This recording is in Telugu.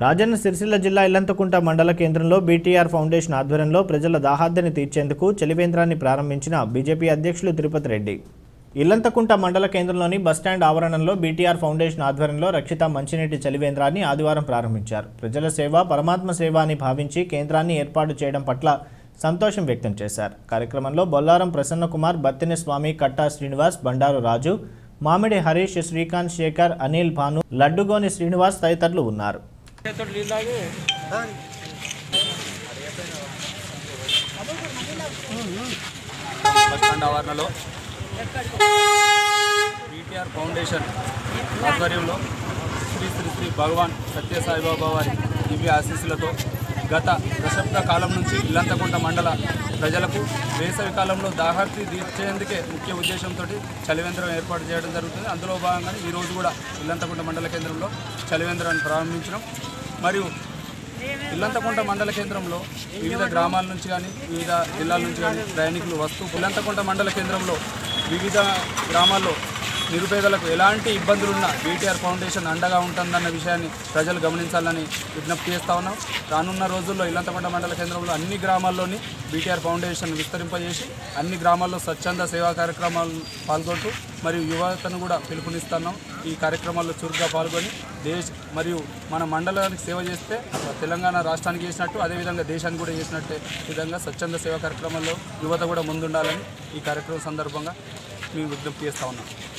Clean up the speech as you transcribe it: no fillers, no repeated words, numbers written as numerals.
రాజన్న సిరిసిల్ల జిల్లా ఇల్లంతకుంట మండల కేంద్రంలో బీటీఆర్ ఫౌండేషన్ ఆధ్వర్యంలో ప్రజల దాహార్తిని తీర్చేందుకు చలివేంద్రాన్ని ప్రారంభించిన బీజేపీ అధ్యక్షులు తిరుపతి రెడ్డి. ఇల్లంతకుంట మండల కేంద్రంలోని బస్టాండ్ ఆవరణంలో బీటీఆర్ ఫౌండేషన్ ఆధ్వర్యంలో రక్షిత మంచినీటి చలివేంద్రాన్ని ఆదివారం ప్రారంభించారు. ప్రజల సేవ పరమాత్మ సేవ అని భావించి కేంద్రాన్ని ఏర్పాటు చేయడం పట్ల సంతోషం వ్యక్తం చేశారు. కార్యక్రమంలో బొల్లారం ప్రసన్నకుమార్, బత్తిని స్వామి, కట్టా శ్రీనివాస్, బండారు రాజు, మామిడి హరీష్, శ్రీకాంత్, శేఖర్, అనిల్, భాను, లడ్డుగోని శ్రీనివాస్ తదితరులు ఉన్నారు. బస్టాండ్ ఆవరణలో బీటీఆర్ ఫౌండేషన్ ఆధ్వర్యంలో శ్రీ శ్రీ శ్రీ భగవాన్ సత్యసాయిబాబా వారి దివ్య ఆశీస్సులతో గత దశాబ్ద కాలం నుంచి ఇల్లంతకుంట మండల ప్రజలకు వేసవి కాలంలో దాహార్తి తీర్చేందుకే ముఖ్య ఉద్దేశంతో చలివేంద్రం ఏర్పాటు చేయడం జరుగుతుంది. అందులో భాగంగా ఈరోజు కూడా ఇల్లంతకుంట మండల కేంద్రంలో చలివేంద్రాన్ని ప్రారంభించడం మరియు ఇల్లంతకుంట మండల కేంద్రంలో వివిధ గ్రామాల నుంచి కానీ వివిధ జిల్లాల నుంచి కానీ ప్రయాణికులు వస్తూ ఇల్లంతకుంట మండల కేంద్రంలో వివిధ గ్రామాల్లో నిరుపేదలకు ఎలాంటి ఇబ్బందులున్నా బీటీఆర్ ఫౌండేషన్ అండగా ఉంటుందన్న విషయాన్ని ప్రజలు గమనించాలని విజ్ఞప్తి చేస్తూ ఉన్నాం. రానున్న రోజుల్లో ఇల్లంతకుంట మండల కేంద్రంలో అన్ని గ్రామాల్లోని బీటీఆర్ ఫౌండేషన్ విస్తరింపజేసి అన్ని గ్రామాల్లో స్వచ్ఛంద సేవా కార్యక్రమాలు పాల్గొంటూ మరియు యువతను కూడా పిలుపునిస్తున్నాం. ఈ కార్యక్రమాల్లో చురుగ్గా పాల్గొని మరియు మన మండలానికి సేవ చేస్తే తెలంగాణ రాష్ట్రానికి చేసినట్టు అదేవిధంగా దేశానికి కూడా చేసినట్టే విధంగా స్వచ్ఛంద సేవా కార్యక్రమాల్లో యువత కూడా ముందుండాలని ఈ కార్యక్రమం సందర్భంగా మేము విజ్ఞప్తి చేస్తూ ఉన్నాం.